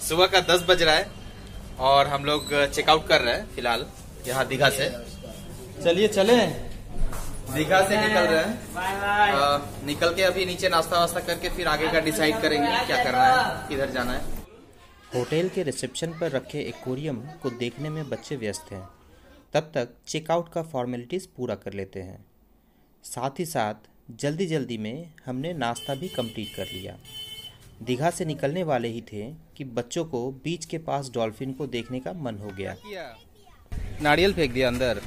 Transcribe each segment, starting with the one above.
सुबह का 10 बज रहा है और हम लोग चेकआउट कर रहे हैं फिलहाल यहाँ दीघा से। चलिए चले, दीघा से निकल रहे हैं। निकल के अभी नीचे नाश्ता वास्ता करके फिर आगे का डिसाइड करेंगे क्या करना है, किधर जाना है। होटल के रिसेप्शन पर रखे एक्वेरियम को देखने में बच्चे व्यस्त हैं। तब तक चेकआउट का फॉर्मेलिटीज़ पूरा कर लेते हैं। साथ ही साथ जल्दी जल्दी में हमने नाश्ता भी कंप्लीट कर लिया। दीघा से निकलने वाले ही थे कि बच्चों को बीच के पास डॉल्फिन को देखने का मन हो गया। नारियल फेंक दिया अंदर।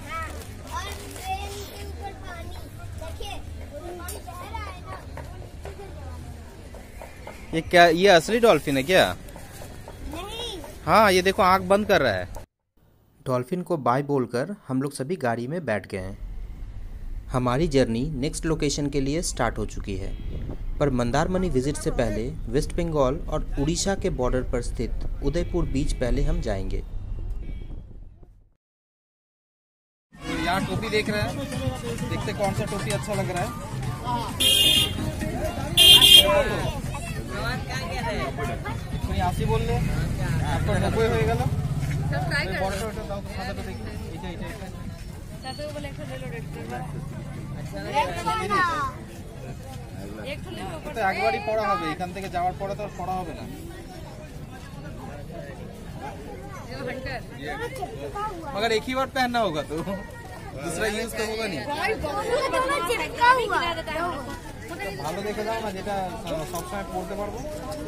ये क्या, ये असली डॉल्फिन है क्या? नहीं। हाँ, ये देखो आंख बंद कर रहा है। डॉल्फिन को बाय बोलकर हम लोग सभी गाड़ी में बैठ गए हैं। हमारी जर्नी नेक्स्ट लोकेशन के लिए स्टार्ट हो चुकी है, पर मंदारमनी विजिट से पहले वेस्ट बंगाल और उड़ीसा के बॉर्डर पर स्थित उदयपुर बीच पहले हम जाएंगे। यहाँ टोपी देख रहे हैं, देखते कौन सा टोपी अच्छा लग रहा है। आशी बोल ले একবারই পড়া হবে, এখান থেকে যাওয়ার পরে তো পড়া হবে না। मगर एक ही बार पहनना होगा तो दूसरा यूज तो होगा नहीं। ভালো দেখে যাও না, যেটা সবসময় পড়তে পারবো।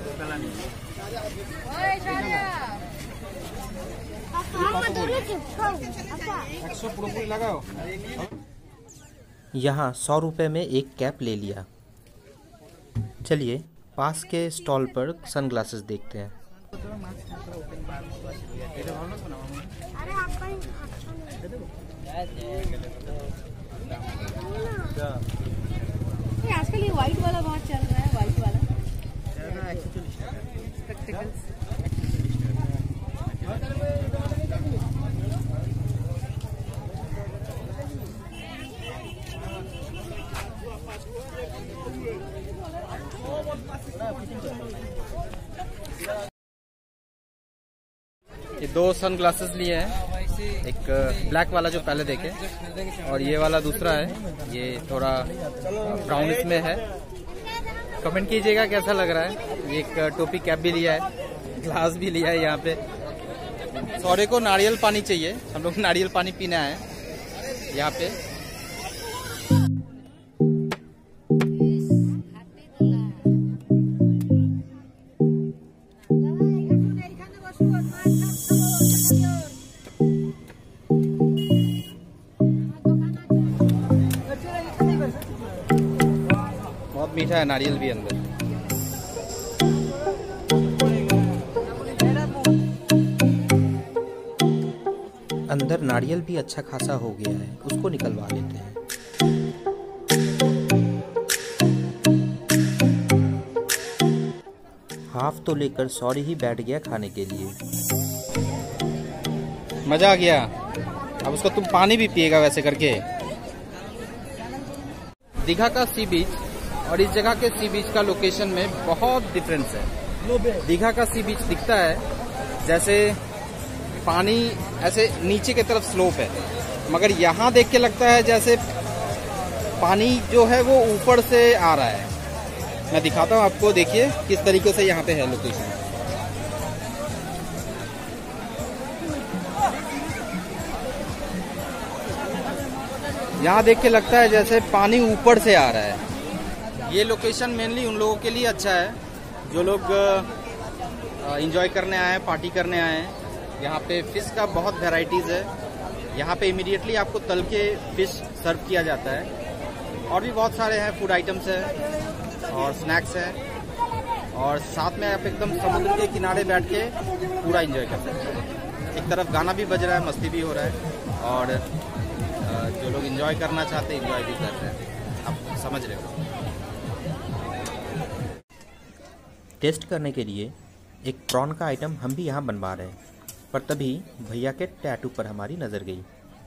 पूरा लगाओ। यहाँ 100 रुपये में एक कैप ले लिया। चलिए पास के स्टॉल पर सनग्लासेस देखते हैं। आजकल ये व्हाइट वाला बहुत चल रहा है, व्हाइट वाला। ये 2 सनग्लासेस लिए हैं, एक ब्लैक वाला जो पहले देखे और ये वाला दूसरा है, ये थोड़ा ब्राउनिश में है। कमेंट कीजिएगा कैसा लग रहा है। एक टोपी कैप भी लिया है, ग्लास भी लिया है। यहाँ पे सौरे को नारियल पानी चाहिए, हम लोग नारियल पानी पीना है यहाँ पे। बहुत मीठा है नारियल भी अंदर। अंदर नारियल भी अच्छा खासा हो गया है, उसको निकलवा लेते हैं। हाफ तो लेकर सॉरी ही बैठ गया खाने के लिए। मजा आ गया। अब उसको तुम पानी भी पिएगा वैसे करके। दीघा का सी बीच और इस जगह के सी बीच का लोकेशन में बहुत डिफरेंस है। दीघा का सी बीच दिखता है जैसे पानी ऐसे नीचे की तरफ स्लोप है, मगर यहाँ देख के लगता है जैसे पानी जो है वो ऊपर से आ रहा है। मैं दिखाता हूँ आपको, देखिए किस तरीके से यहाँ पे है लोकेशन। यहाँ देख के लगता है जैसे पानी ऊपर से आ रहा है। ये लोकेशन मेनली उन लोगों के लिए अच्छा है जो लोग एंजॉय करने आए हैं, पार्टी करने आए हैं। यहाँ पे फिश का बहुत वैरायटीज़ है। यहाँ पे इमीडिएटली आपको तल के फिश सर्व किया जाता है। और भी बहुत सारे हैं, फूड आइटम्स हैं और स्नैक्स हैं, और साथ में आप एकदम समुद्र के किनारे बैठ के पूरा एंजॉय कर सकते हैं। एक तरफ गाना भी बज रहा है, मस्ती भी हो रहा है, और जो लोग एंजॉय करना चाहते हैं एंजॉय भी कर रहे हैं। आप समझ रहे हो। टेस्ट करने के लिए एक प्रॉन का आइटम हम भी यहाँ बनवा रहे हैं, पर तभी भैया के टैटू पर हमारी नज़र गई।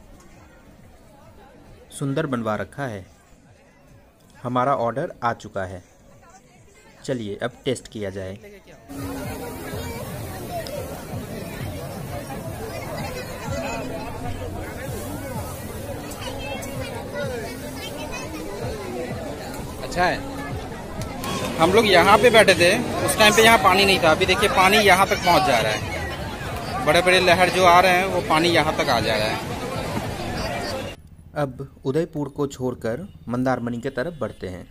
सुंदर बनवा रखा है। हमारा ऑर्डर आ चुका है। चलिए अब टेस्ट किया जाए। अच्छा है। हम लोग यहाँ पे बैठे थे, उस टाइम पे यहाँ पानी नहीं था। अभी देखिए पानी यहाँ तक पहुँच जा रहा है। बड़े बड़े लहर जो आ रहे हैं वो पानी यहाँ तक आ जा रहा है। अब उदयपुर को छोड़कर मंदारमनी की तरफ बढ़ते हैं।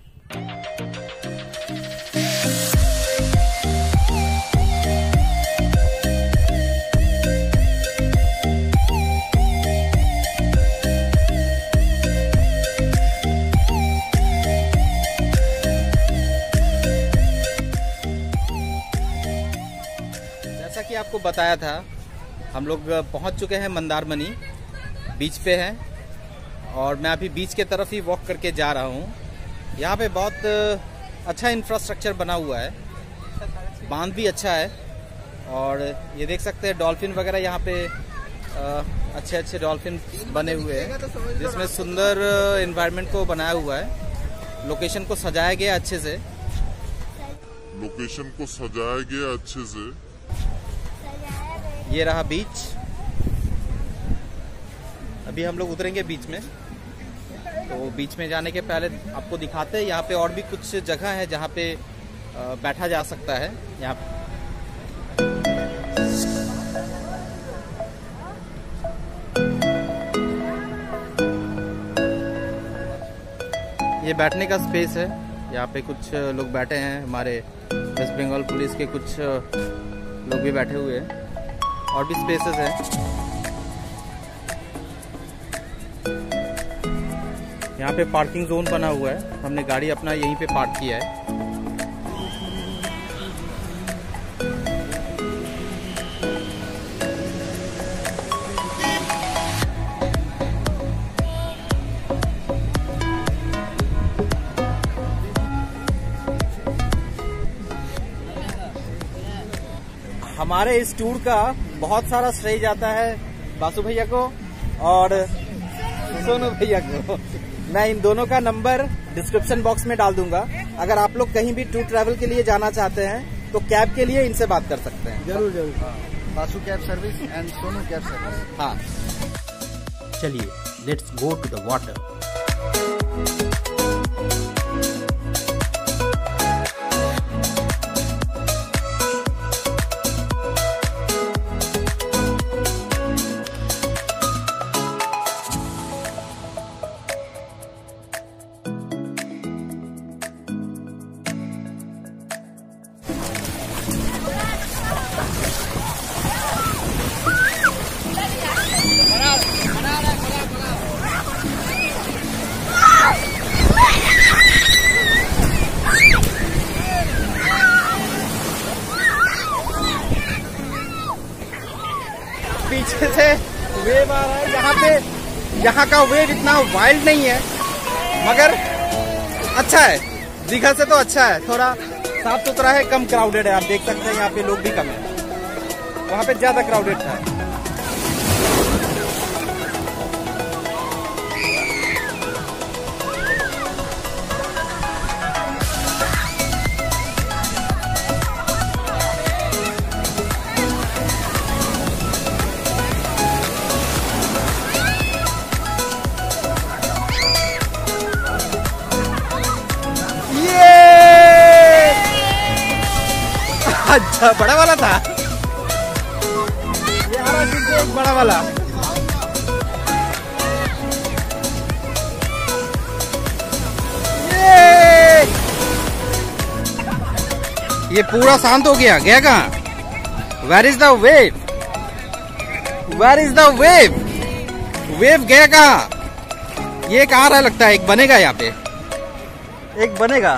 जैसा कि आपको बताया था, हम लोग पहुंच चुके हैं मंदारमनी, बीच पे हैं और मैं अभी बीच के तरफ ही वॉक करके जा रहा हूं। यहाँ पे बहुत अच्छा इंफ्रास्ट्रक्चर बना हुआ है, बांध भी अच्छा है और ये देख सकते हैं डॉल्फिन वगैरह यहाँ पे अच्छे अच्छे डॉल्फिन बने हुए हैं, जिसमें सुंदर एनवायरनमेंट को बनाया हुआ है। लोकेशन को सजाया गया अच्छे से। ये रहा बीच। अभी हम लोग उतरेंगे बीच में, तो बीच में जाने के पहले आपको दिखाते हैं यहाँ पे और भी कुछ जगह है जहाँ पे बैठा जा सकता है। यहाँ ये बैठने का स्पेस है, यहाँ पे कुछ लोग बैठे हैं। हमारे वेस्ट बंगाल पुलिस के कुछ लोग भी बैठे हुए हैं और भी स्पेसेस हैं। यहाँ पे पार्किंग जोन बना हुआ है, हमने गाड़ी अपना यहीं पे पार्क किया है। हमारे इस टूर का बहुत सारा श्रेय जाता है बासु भैया को और सोनू भैया को। मैं इन दोनों का नंबर डिस्क्रिप्शन बॉक्स में डाल दूंगा। अगर आप लोग कहीं भी टूर ट्रैवल के लिए जाना चाहते हैं तो कैब के लिए इनसे बात कर सकते हैं। जरूर जरूर। Basu cab service and Sonu cab service. हाँ, चलिए let's go to the water. पीछे से वेव आ रहा है। यहाँ का वेव इतना वाइल्ड नहीं है मगर अच्छा है। दीघा से तो अच्छा है, थोड़ा साफ सुथरा है, कम क्राउडेड है। आप देख सकते हैं यहाँ पे लोग भी कम है, वहाँ पे ज्यादा क्राउडेड था। अच्छा, बड़ा वाला था ये, आ रहा है एक बड़ा वाला। ये पूरा शांत हो गया। गया कहाँ? Where is the wave? Where is the wave? Wave गया कहाँ? ये एक आ रहा लगता है, एक बनेगा यहाँ पे, एक बनेगा।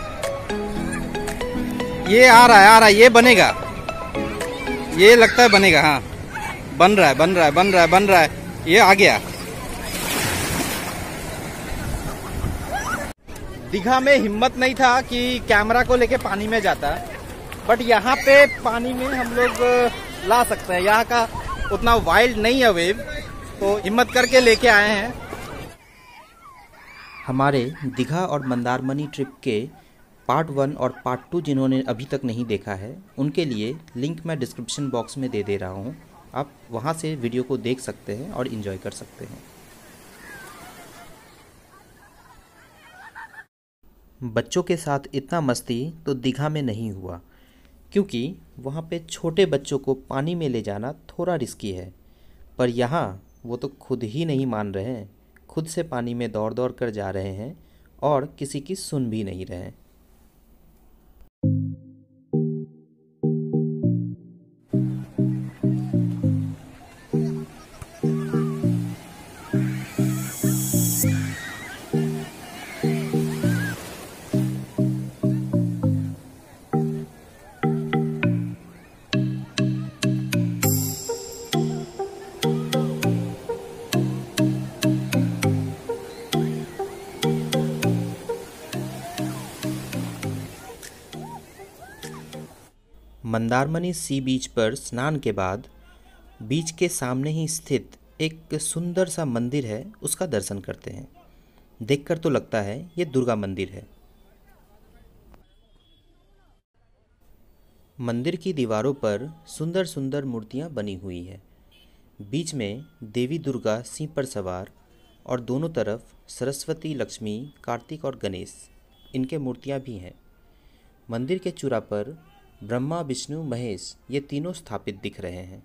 ये आ रहा है, ये बनेगा, ये लगता है बनेगा। हाँ, बन रहा है। ये आ गया। दीघा में हिम्मत नहीं था कि कैमरा को लेके पानी में जाता, बट यहाँ पे पानी में हम लोग ला सकते हैं। यहाँ का उतना वाइल्ड नहीं है वेव, तो हिम्मत करके लेके आए हैं। हमारे दीघा और मंदारमनी ट्रिप के पार्ट 1 और पार्ट 2 जिन्होंने अभी तक नहीं देखा है, उनके लिए लिंक मैं डिस्क्रिप्शन बॉक्स में दे रहा हूँ। आप वहाँ से वीडियो को देख सकते हैं और एंजॉय कर सकते हैं। बच्चों के साथ इतना मस्ती तो दीघा में नहीं हुआ, क्योंकि वहाँ पे छोटे बच्चों को पानी में ले जाना थोड़ा रिस्की है। पर यहाँ वो तो खुद ही नहीं मान रहे हैं, खुद से पानी में दौड़ दौड़ कर जा रहे हैं और किसी की सुन भी नहीं रहे हैं। मंदारमनी सी बीच पर स्नान के बाद बीच के सामने ही स्थित एक सुंदर सा मंदिर है, उसका दर्शन करते हैं। देखकर तो लगता है ये दुर्गा मंदिर है। मंदिर की दीवारों पर सुंदर सुंदर मूर्तियां बनी हुई है। बीच में देवी दुर्गा सिंह पर सवार और दोनों तरफ सरस्वती, लक्ष्मी, कार्तिक और गणेश, इनके मूर्तियां भी हैं। मंदिर के चूड़ा पर ब्रह्मा, विष्णु, महेश ये तीनों स्थापित दिख रहे हैं।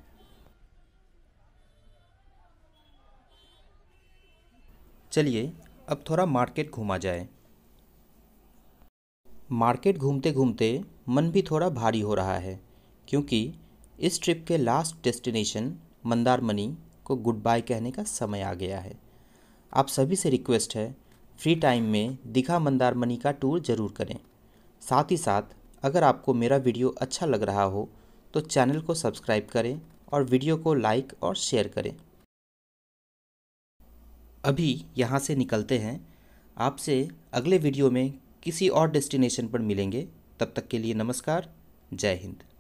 चलिए अब थोड़ा मार्केट घूमा जाए। मार्केट घूमते घूमते मन भी थोड़ा भारी हो रहा है, क्योंकि इस ट्रिप के लास्ट डेस्टिनेशन मंदारमनी को गुड बाय कहने का समय आ गया है। आप सभी से रिक्वेस्ट है, फ्री टाइम में दीघा मंदारमनी का टूर ज़रूर करें। साथ ही साथ अगर आपको मेरा वीडियो अच्छा लग रहा हो तो चैनल को सब्सक्राइब करें और वीडियो को लाइक और शेयर करें। अभी यहाँ से निकलते हैं। आपसे अगले वीडियो में किसी और डेस्टिनेशन पर मिलेंगे। तब तक के लिए नमस्कार, जय हिंद।